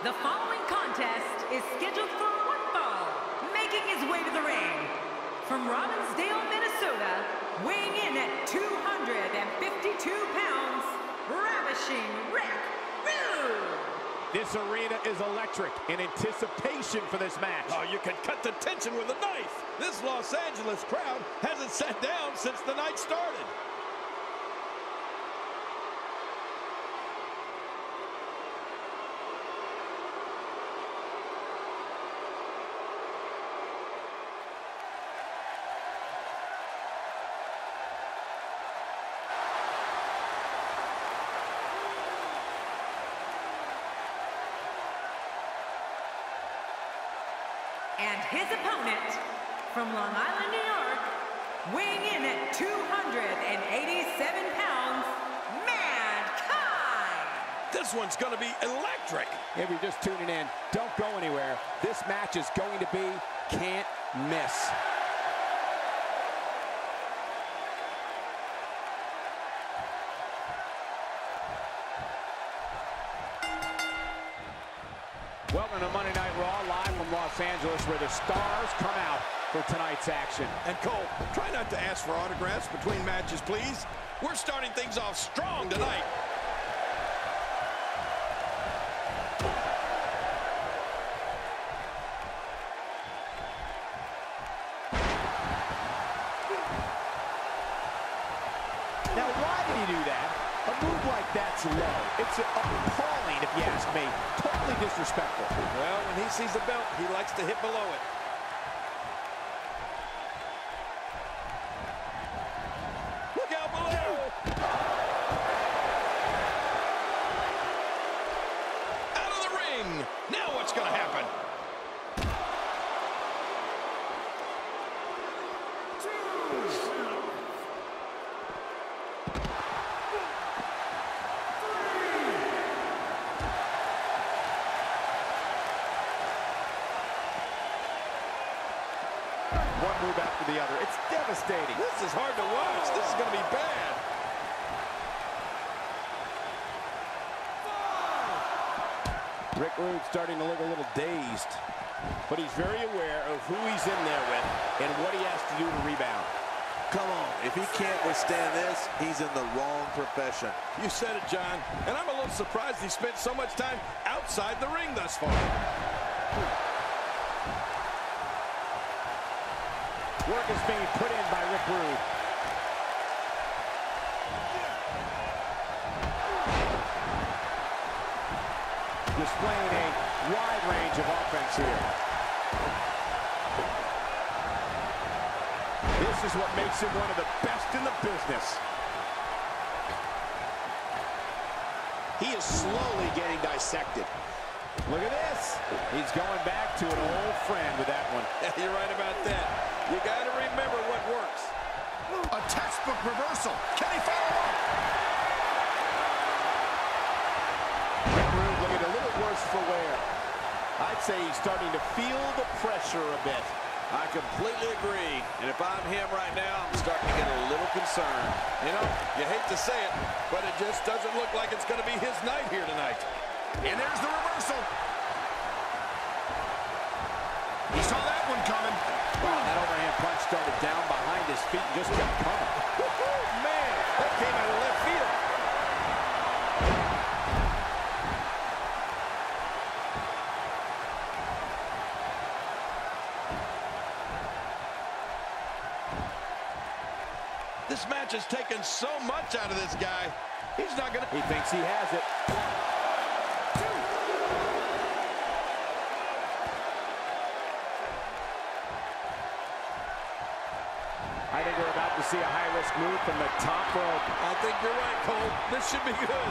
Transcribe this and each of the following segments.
The following contest is scheduled for one fall. Making his way to the ring, from Robbinsdale, Minnesota, weighing in at 252 pounds, Ravishing Rick Rude. This arena is electric in anticipation for this match. Oh, you can cut the tension with a knife. This Los Angeles crowd hasn't sat down since the night started. And his opponent, from Long Island, New York, weighing in at 287 pounds, Mankind! This one's going to be electric. If you're just tuning in, don't go anywhere. This match is going to be can't miss. Welcome to Monday Night Raw, live from Los Angeles, where the stars come out for tonight's action. And Cole, try not to ask for autographs between matches, please. We're starting things off strong tonight. Now, why did he do that? A move like that's low. It's appalling, if you ask me. Totally disrespectful. Well, when he sees the belt, he likes to hit below it. Look out below! Out of the ring! Now what's going to happen? One move after the other. It's devastating. This is hard to watch. This is going to be bad. Rick Rude starting to look a little dazed, but he's very aware of who he's in there with and what he has to do to rebound. Come on, if he can't withstand this, he's in the wrong profession. You said it, John. And I'm a little surprised he spent so much time outside the ring thus far. Work is being put in by Rick Rude. Displaying a wide range of offense here. This is what makes him one of the best in the business. He is slowly getting dissected. Look at this. He's going back to an old friend with that one. You're right about that. You got to remember what works. A textbook reversal. Can he follow up? Rick Rude looking a little worse for wear. I'd say he's starting to feel the pressure a bit. I completely agree. And if I'm him right now, I'm starting to get a little concerned. You know, you hate to say it, but it just doesn't look like it's going to be his night here tonight. And there's the reversal. He saw that one coming. Wow, that overhand punch started down behind his feet and just kept coming. Man, that came out of left field. This match has taken so much out of this guy. He's not going to... He thinks he has it. I think we're about to see a high-risk move from the top rope. I think you're right, Cole. This should be good.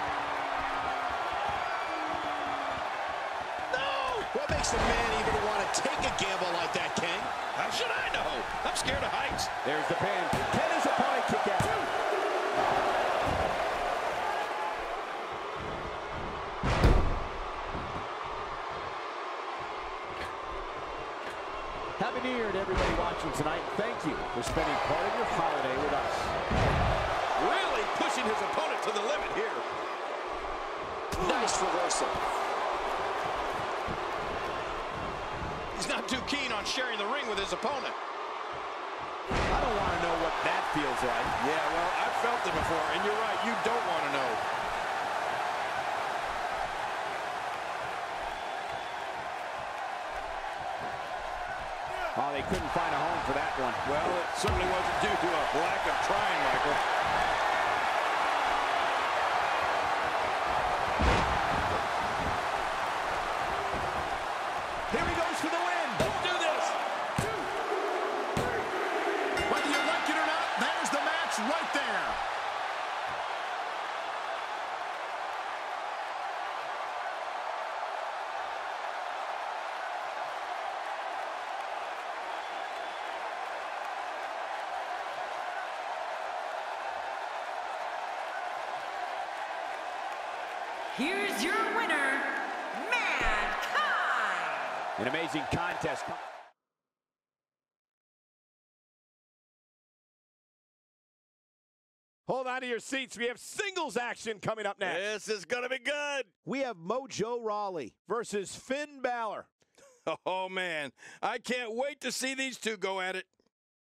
No! What makes a man even want to take a gamble like that, King? How should I know? I'm scared of heights. There's the pin. Can his opponent kick out? Happy New Year to everybody watching tonight. Thank you for spending part of your holiday with us. Really pushing his opponent to the limit here. Nice reversal. He's not too keen on sharing the ring with his opponent. I don't want to know what that feels like. Yeah, well, I've felt it before, and you're right, you don't want to know. Oh, they couldn't find a home for that one. Well, it certainly wasn't due to a lack of trying, Michael. Here he goes for the win. Don't do this. Whether you like it or not, there's the match right there. Here's your winner, Mankind. An amazing contest. Hold on to your seats. We have singles action coming up next. This is going to be good. We have Mojo Rawley versus Finn Balor. Oh, man. I can't wait to see these two go at it.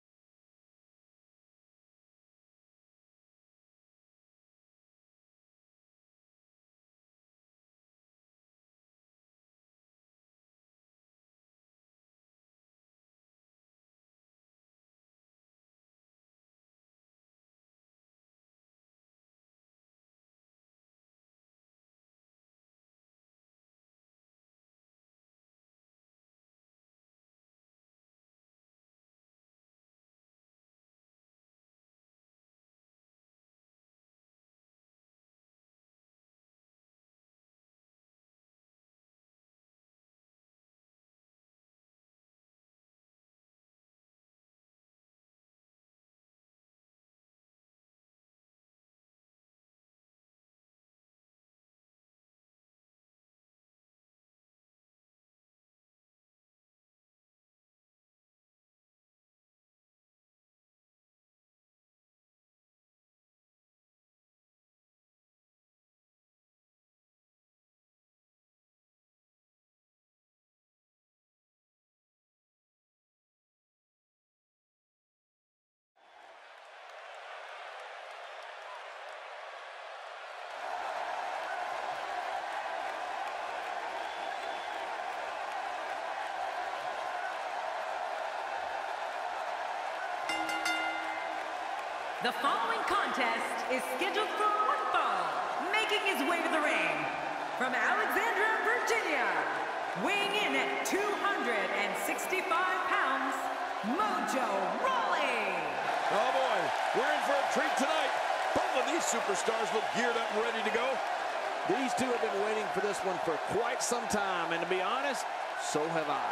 The following contest is scheduled for one fall. Making his way to the ring from Alexandria, Virginia, weighing in at 265 pounds, Mojo Rawley. Oh, boy. We're in for a treat tonight. Both of these superstars look geared up and ready to go. These two have been waiting for this one for quite some time, and to be honest, so have I.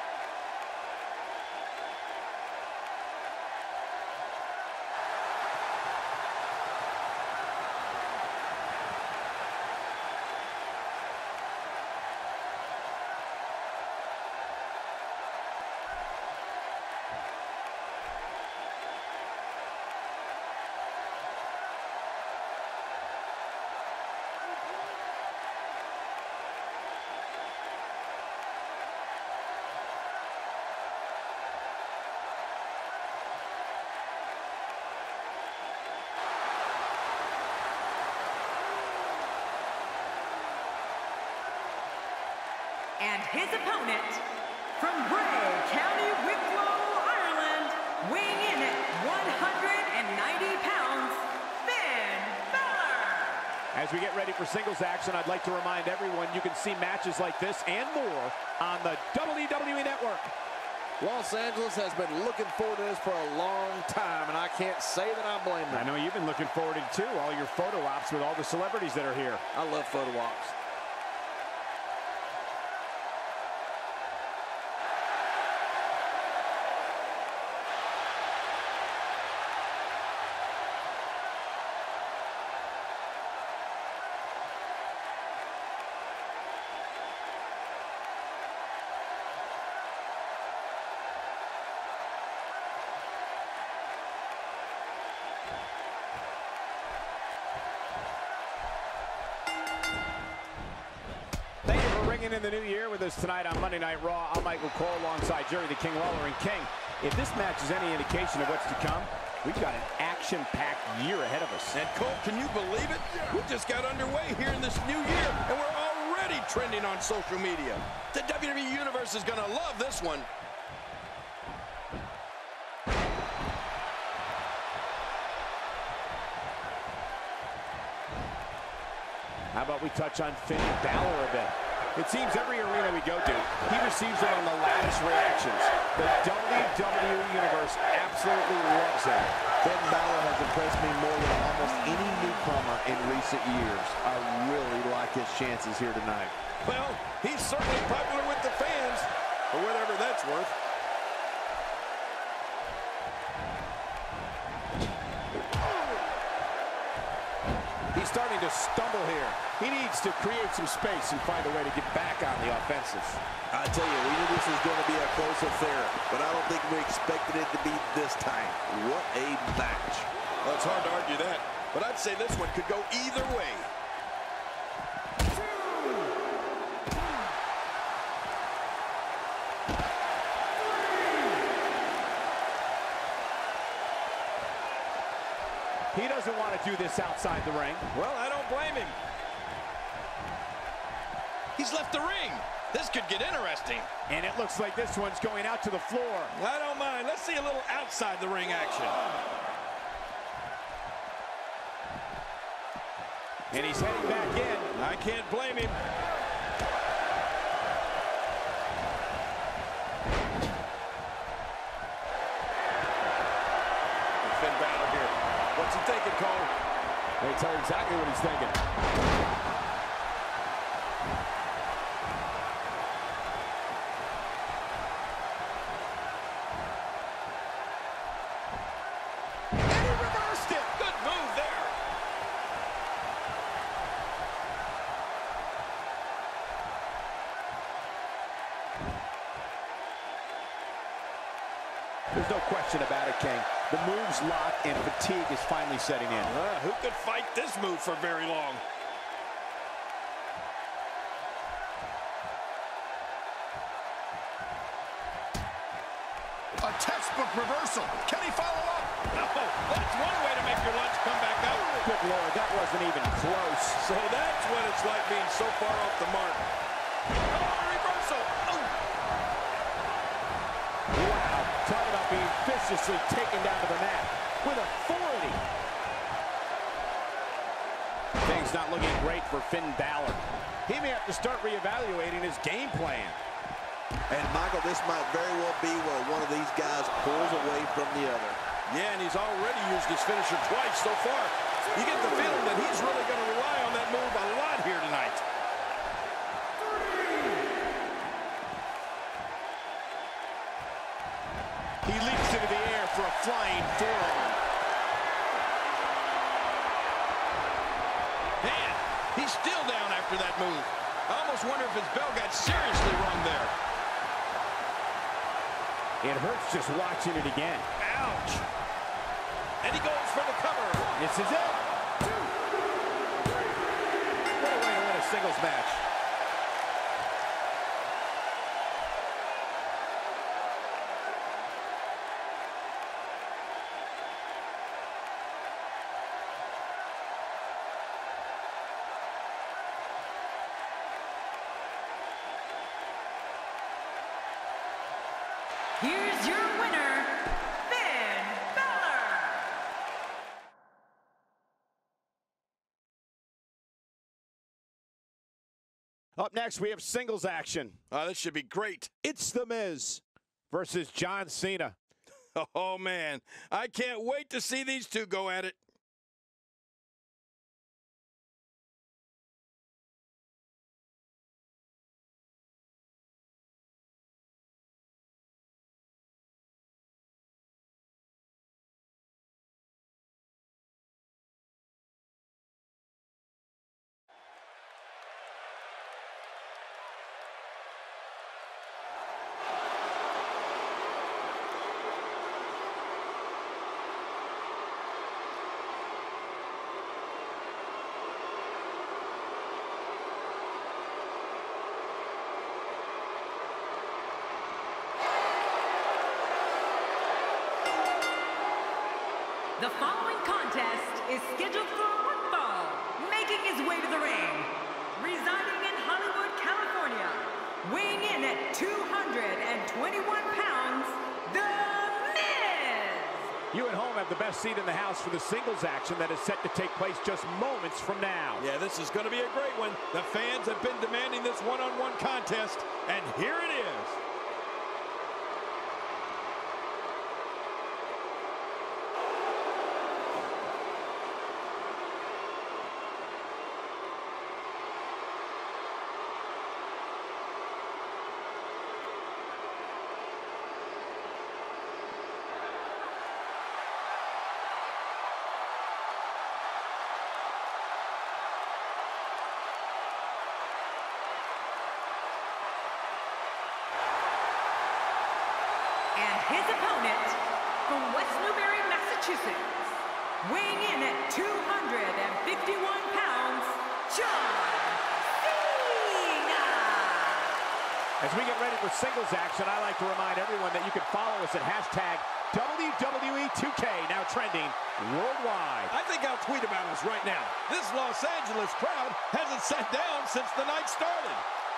And his opponent, from Bray County, Wicklow, Ireland, weighing in at 190 pounds, Finn Balor. As we get ready for singles action, I'd like to remind everyone you can see matches like this and more on the WWE Network. Los Angeles has been looking forward to this for a long time, and I can't say that I blame them. I know you've been looking forward to it too, all your photo ops with all the celebrities that are here. I love photo ops. into the new year with us tonight on Monday Night Raw. I'm Michael Cole alongside Jerry the King Lawler. And King, if this match is any indication of what's to come, we've got an action-packed year ahead of us. And Cole, can you believe it? We just got underway here in this new year, and we're already trending on social media. The WWE Universe is going to love this one. How about we touch on Finn Balor a bit? It seems every arena we go to, he receives it on the loudest reactions. The WWE Universe absolutely loves him. Finn Balor has impressed me more than almost any newcomer in recent years. I really like his chances here tonight. Well, he's certainly popular with the fans, for whatever that's worth. He's starting to stumble here. He needs to create some space and find a way to get back on the offensive. I tell you, we knew this was going to be a close affair, but I don't think we expected it to be this time. What a match. Well, it's hard to argue that, but I'd say this one could go either way. He doesn't want to do this outside the ring. Well, I don't blame him. He's left the ring. This could get interesting. And it looks like this one's going out to the floor. I don't mind. Let's see a little outside the ring action. And he's heading back in. I can't blame him. Finn Balor here. What's he thinking, Cole? They tell you exactly what he's thinking. And he reversed it. Good move there. There's no question about it, King. The move's locked and fatigue is finally setting in. Who could fight this move for very long? A textbook reversal. Can he follow up? No, that's one way to make your lunch come back up. Good Lord, that wasn't even close. So that's what it's like being so far off the mark. Oh, reversal. Oh. Wow, talk about being viciously taken down to the mat with authority. Things not looking great for Finn Balor. He may have to start reevaluating his game plan. And, Michael, this might very well be where one of these guys pulls away from the other. Yeah, and he's already used his finisher twice so far. You get the feeling that he's really going to rely on that move a lot here tonight. He leaps into the air for a flying forearm. Man, he's still down after that move. I almost wonder if his bell got seriously wrong there. It hurts just watching it again. Ouch. And he goes for the cover. This is it. What a way to win a singles match. Here's your winner, Finn Balor. Up next, we have singles action. This should be great. It's The Miz versus John Cena. Oh, man. I can't wait to see these two go at it. The following contest is scheduled for one fall. Making his way to the ring, residing in Hollywood, California, weighing in at 221 pounds, The Miz! You at home have the best seat in the house for the singles action that is set to take place just moments from now. Yeah, this is going to be a great one. The fans have been demanding this one-on-one contest, and here it is. And his opponent, from West Newbury, Massachusetts, weighing in at 251 pounds, John Cena! As we get ready for singles action, I like to remind everyone that you can follow us at hashtag WWE2K, now trending worldwide. I think I'll tweet about us right now. This Los Angeles crowd hasn't sat down since the night started.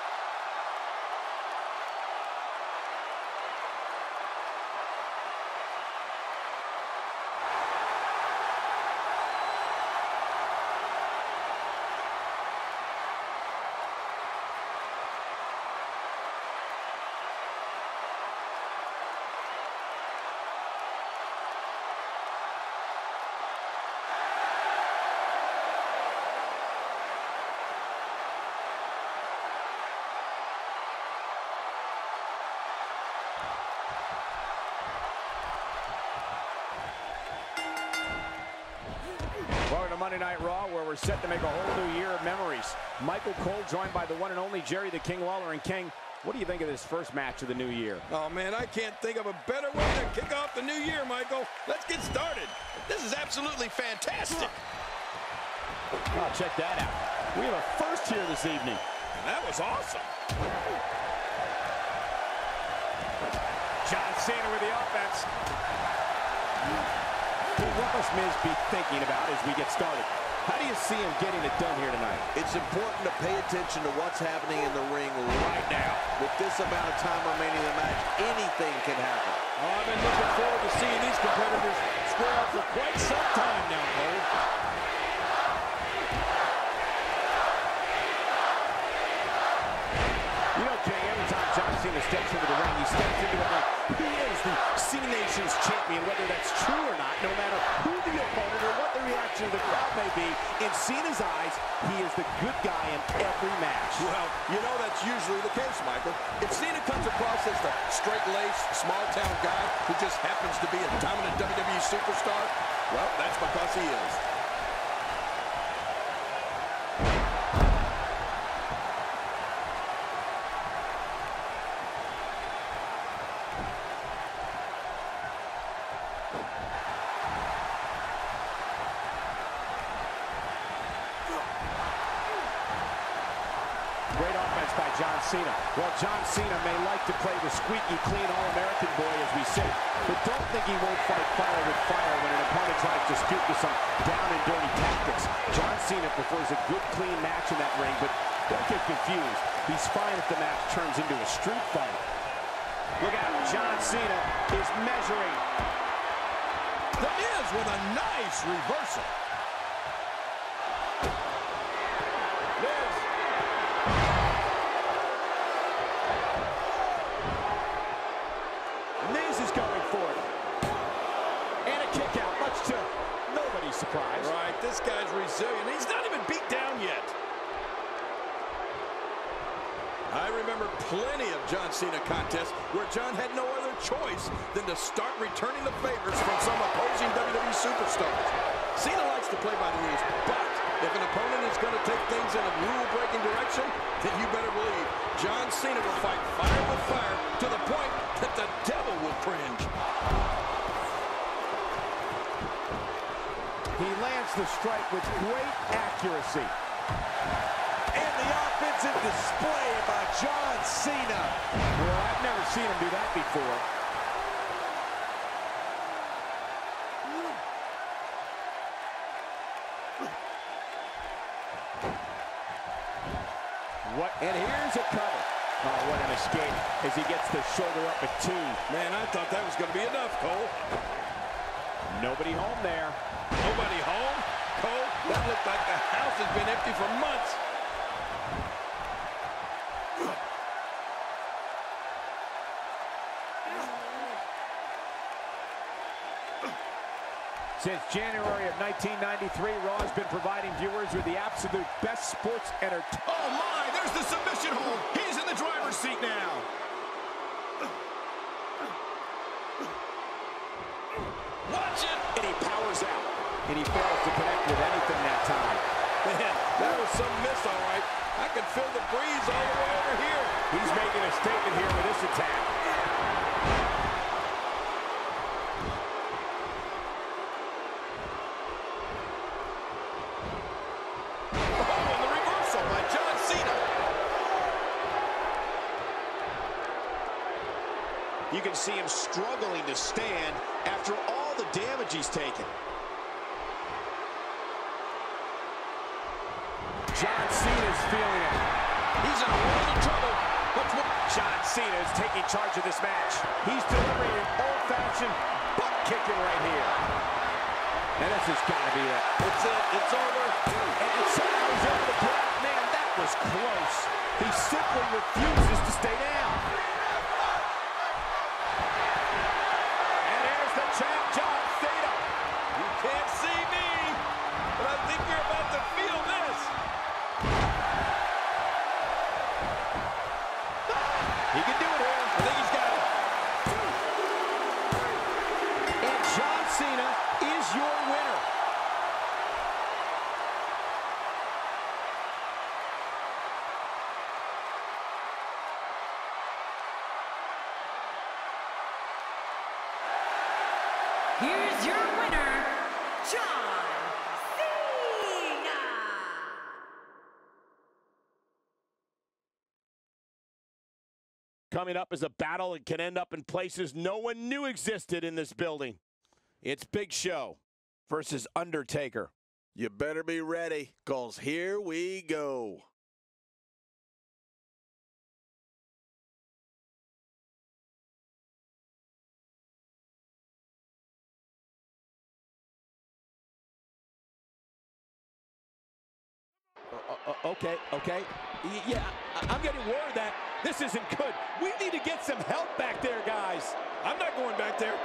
Welcome to Monday Night Raw, where we're set to make a whole new year of memories. Michael Cole joined by the one and only Jerry the King Lawler. And King, what do you think of this first match of the new year? Oh, man, I can't think of a better way to kick off the new year, Michael. Let's get started. This is absolutely fantastic. Oh, check that out. We have a first here this evening. That was awesome. John Cena with the offense. What must Miz be thinking about as we get started? How do you see him getting it done here tonight? It's important to pay attention to what's happening in the ring right now. With this amount of time remaining in the match, anything can happen. Oh, I've been looking forward to seeing these competitors square up for quite some time now, Cole. You know, King, every time John Cena steps into the ring, he steps into it like he is the C-Nation's champion, whether that's true or not, no matter who the opponent or what the reaction of the crowd may be. In Cena's eyes, he is the good guy in every match. Well, you know that's usually the case, Michael. If Cena comes across as the straight-laced, small-town guy who just happens to be a dominant WWE superstar, well, that's because he is. Great offense by John Cena. Well, John Cena may like to play the squeaky clean All-American boy, as we say, but don't think he won't fight fire with fire when an opponent tries to stoop to some down-and-dirty tactics. John Cena prefers a good, clean match in that ring, but don't get confused. He's fine if the match turns into a street fight. Look out, John Cena is measuring. The Miz with a nice reversal. Miz is going for it. And a kick out, much to nobody's surprise. Right, this guy's resilient. He's not even beat down yet. I remember plenty of John Cena contests where John had no other choice than to start returning the favors from some opposing WWE superstars. Cena likes to play by the rules, but if an opponent is going to take things in a rule-breaking direction, then you better believe John Cena will fight fire with fire to the point that the devil will cringe. He lands the strike with great accuracy. And the offensive display by John Cena. Well, I've never seen him do that before. What? And here's a cover. Oh, what an escape as he gets the shoulder up at 2. Man, I thought that was going to be enough, Cole. Nobody home there. Nobody home? Cole, that looked like the house has been empty for months. Since January of 1993, Raw has been providing viewers with the absolute best sports entertainment. Oh, my, there's the submission hold. He's in the driver's seat now. Watch it. And he powers out. And he fails to connect with anything that time. Man, that was some miss, all right. I can feel the breeze all the way over here. He's making a statement here with this attack. You can see him struggling to stand after all the damage he's taken. John Cena's feeling it. He's in a world of trouble. John Cena is taking charge of this match. He's delivering an old-fashioned butt kicking right here. And this has got to be it. It's it. It's over. And somehow he's able to break. Man, that was close. He simply refuses to stay down. John Cena. You can't see me, but I think you're about to feel this. He can do it here. I think he's got it. And John Cena is your winner. Here's your winner, John Cena! Coming up is a battle that can end up in places no one knew existed in this building. It's Big Show versus Undertaker. You better be ready, because here we go. Okay. Yeah, I'm getting word that this isn't good. We need to get some help back there, guys. I'm not going back there.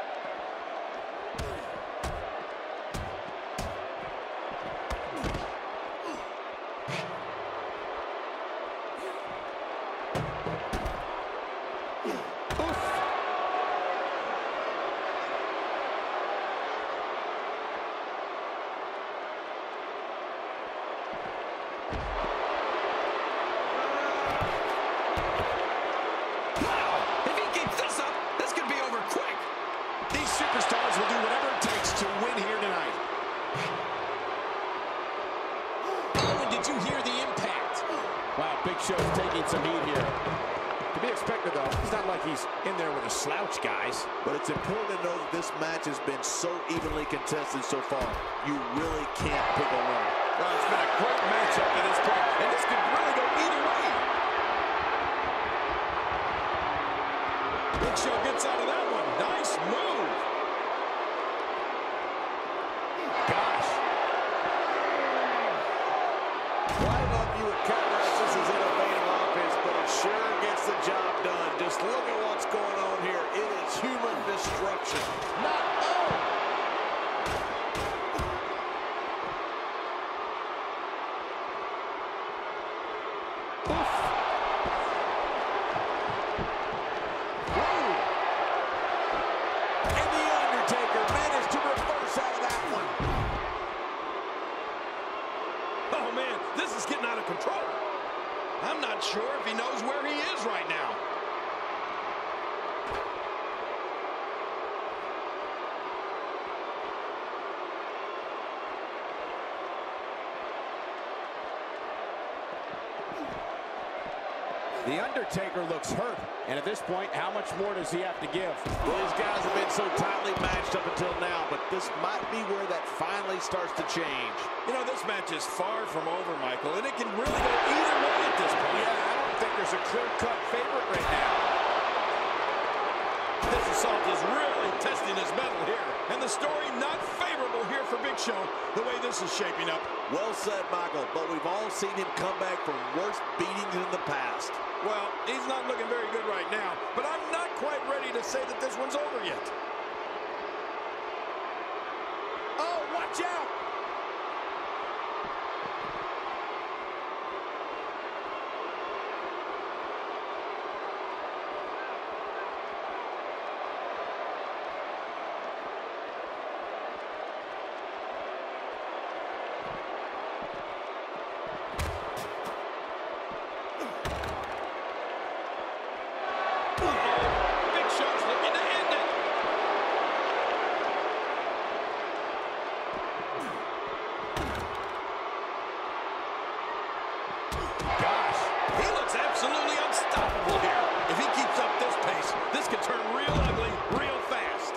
Big Show's taking some heat here. To be expected, though. It's not like he's in there with a slouch, guys. But it's important to know that this match has been so evenly contested so far. You really can't pick a winner. Well, it's been a great matchup to this point, and this could really go either way. Big Show gets out of that one. Nice move. Gosh. Well, I don't know if you would characterize this as innovative offense, but it sure gets the job done. Just look at what's going on here. It is human destruction. I'm not sure if he knows where he is right now. The Undertaker looks hurt, and at this point, how much more does he have to give? These guys have been so tightly matched up until now, but this might be where that finally starts to change. You know, this match is far from over, Michael, and it can really go either way at this point. Yeah, I don't think there's a clear-cut favorite right now. This assault is really testing his mettle here, and the story not favorable here for Big Show, the way this is shaping up. Well said, Michael, but we've all seen him come back from worse beatings in the past. Well, he's not looking very good right now, but I'm not quite ready to say that this one's over yet. Oh, watch out! Big Show's looking to end it. Gosh, he looks absolutely unstoppable here. If he keeps up this pace, this could turn real ugly real fast.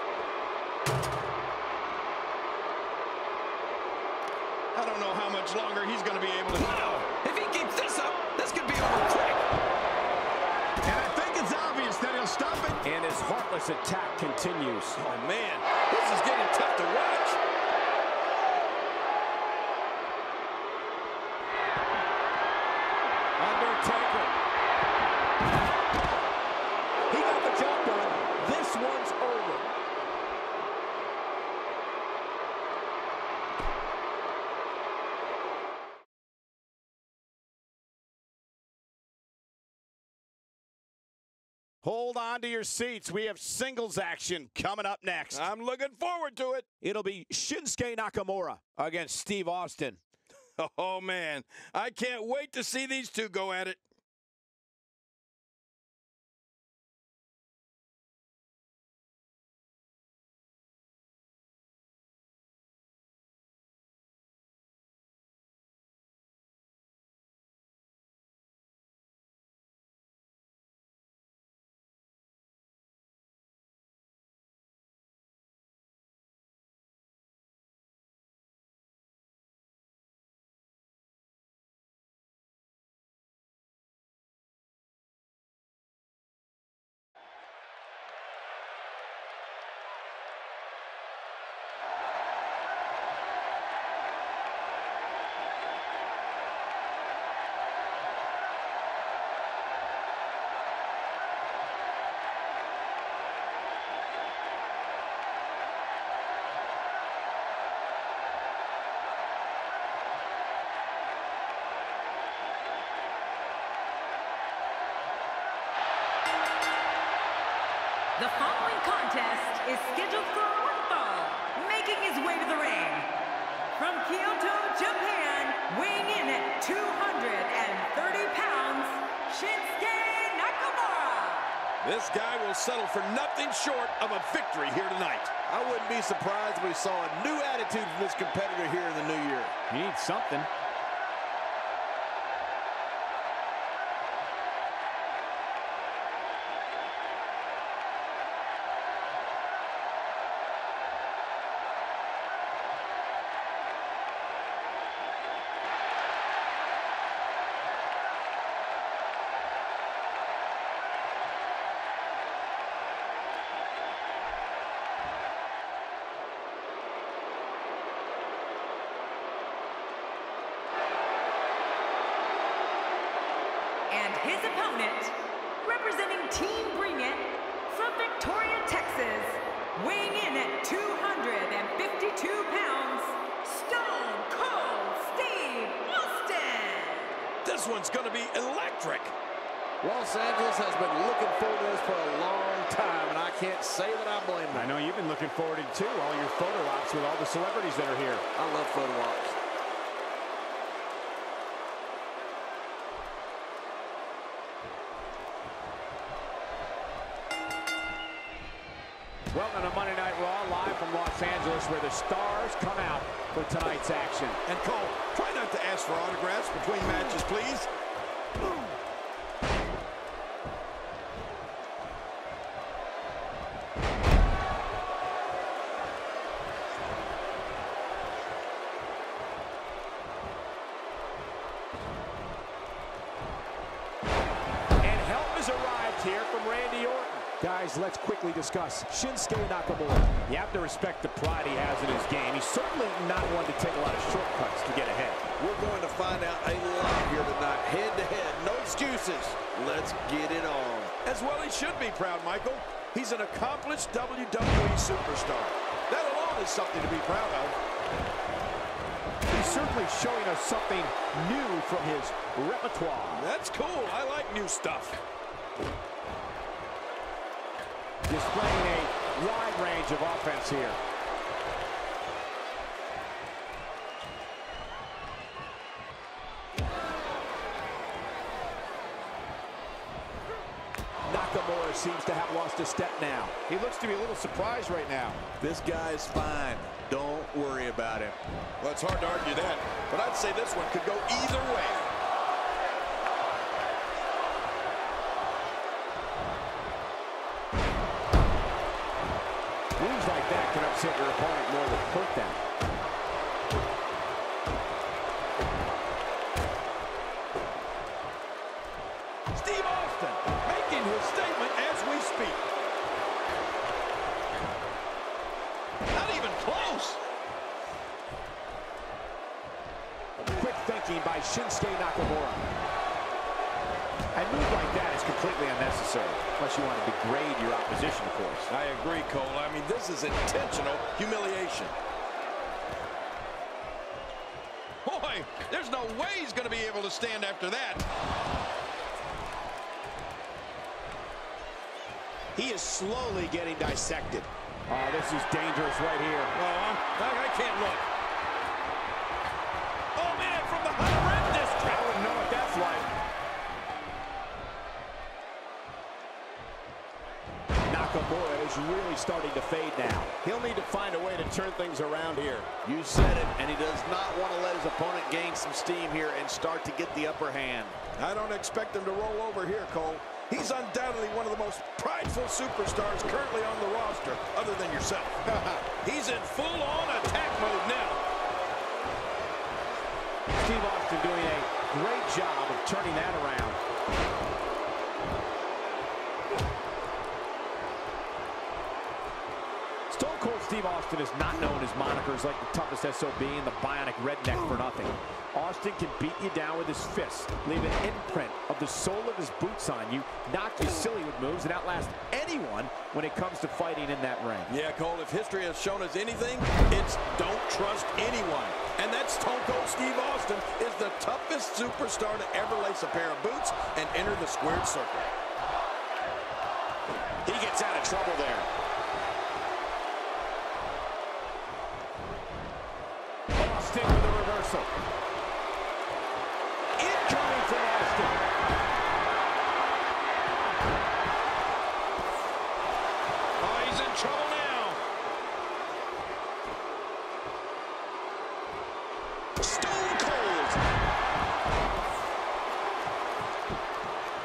I don't know how much longer he's going to be able to. Wow! If he keeps this up, this could be over quick. And I think it's obvious that he'll stop it. And his heartless attack continues. Oh, man, this is getting tough to watch. Undertaker. He got the job done. This one's over. Hold on to your seats. We have singles action coming up next. I'm looking forward to it. It'll be Shinsuke Nakamura against Steve Austin. Oh, man, I can't wait to see these two go at it. The following contest is scheduled for one fall, making his way to the ring. From Kyoto, Japan, weighing in at 230 pounds, Shinsuke Nakamura. This guy will settle for nothing short of a victory here tonight. I wouldn't be surprised if we saw a new attitude from this competitor here in the new year. He needs something. And his opponent, representing Team Bring It, from Victoria, Texas, weighing in at 252 pounds, Stone Cold Steve Austin. This one's going to be electric. Los Angeles has been looking forward to this for a long time, and I can't say that I blame them. I know you've been looking forward to too, all your photo ops with all the celebrities that are here. I love photo ops. Welcome to Monday Night Raw, live from Los Angeles, where the stars come out for tonight's action. And Cole, try not to ask for autographs between matches, please. Randy Orton. Guys, let's quickly discuss Shinsuke Nakamura. You have to respect the pride he has in his game. He's certainly not one to take a lot of shortcuts to get ahead. We're going to find out a lot here tonight. Head-to-head, no excuses. Let's get it on. As well he should be proud, Michael. He's an accomplished WWE superstar. That alone is something to be proud of. He's certainly showing us something new from his repertoire. That's cool. I like new stuff. Displaying a wide range of offense here. Nakamura seems to have lost a step now. He looks to be a little surprised right now. This guy's fine. Don't worry about him. Well, it's hard to argue that, but I'd say this one could go either way. Moves like that can upset your opponent more than hurt them. Steve Austin making his statement as we speak. Not even close. Quick thinking by Shinsuke Nakamura. A move like that is completely unnecessary, unless you want to degrade your opposition, of course. I agree, Cole. I mean, this is intentional humiliation. Boy, there's no way he's going to be able to stand after that. He is slowly getting dissected. Oh, this is dangerous right here. Oh, I can't look. Oh, man, from the high rim district. I wouldn't know what that's like. Nakamura is really starting to fade now. He'll need to find a way to turn things around here. You said it, and he does not want to let his opponent gain some steam here and start to get the upper hand. I don't expect him to roll over here, Cole. He's undoubtedly one of the most prideful superstars currently on the roster, other than yourself. He's in full-on attack mode now. Steve Austin doing a great job of turning that around. Stone Cold Steve Austin is not known as monikers like the toughest SOB and the bionic redneck for nothing. Austin can beat you down with his fists, leave an imprint of the sole of his boots on you, knock you silly with moves, and outlast anyone when it comes to fighting in that ring. Yeah, Cole, if history has shown us anything, it's don't trust anyone. And that Stone Cold Steve Austin is the toughest superstar to ever lace a pair of boots and enter the squared circle. He gets out of trouble there. Austin with a reversal. Incoming from Austin. Oh, he's in trouble now. Stone Cold.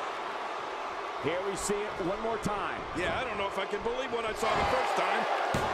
Here we see it one more time. Yeah, I don't know if I can believe what I saw the first time.